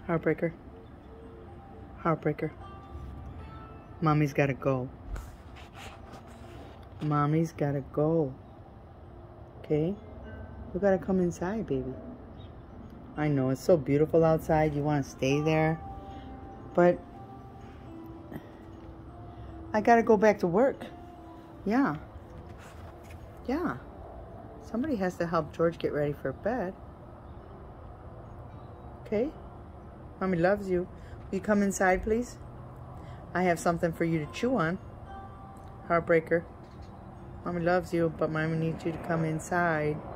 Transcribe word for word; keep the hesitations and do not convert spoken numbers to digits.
Heartbreaker. Heartbreaker. Mommy's gotta go. Mommy's gotta go. Okay? You gotta come inside, baby. I know, it's so beautiful outside. You want to stay there. But I gotta go back to work. Yeah. Yeah. Somebody has to help George get ready for bed. Okay? Mommy loves you. Will you come inside, please? I have something for you to chew on. Heartbreaker. Mommy loves you, but Mommy needs you to come inside.